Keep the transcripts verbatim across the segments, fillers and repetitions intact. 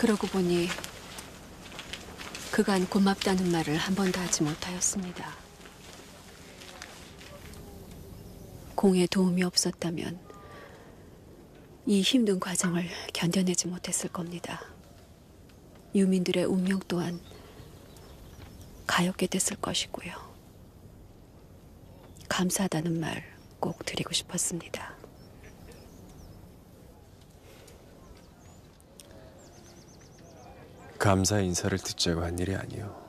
그러고 보니 그간 고맙다는 말을 한 번도 하지 못하였습니다. 공에 도움이 없었다면 이 힘든 과정을 견뎌내지 못했을 겁니다. 유민들의 운명 또한 가엾게 됐을 것이고요. 감사하다는 말 꼭 드리고 싶었습니다. 감사 인사를 듣자고 한 일이 아니오.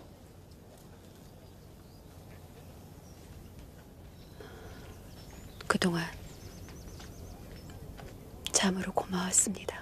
그동안 참으로 고마웠습니다.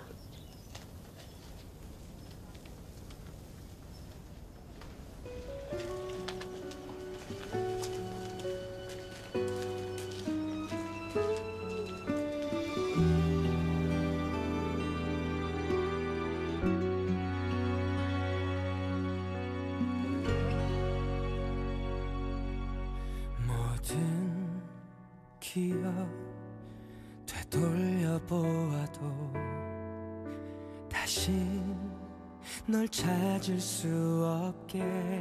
모든 기억 되돌려 보아도 다시 널 찾을 수 없게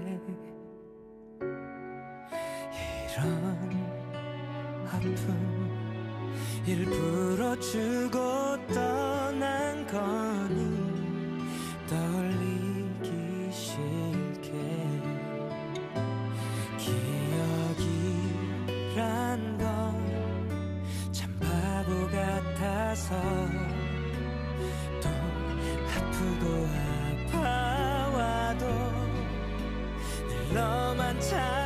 이런 아픔 일부러 주고 떠난 거니 떨리기 싫게 기억이란 건 참 바보 같아서 또 아프고 아파와도 늘 너만 찾아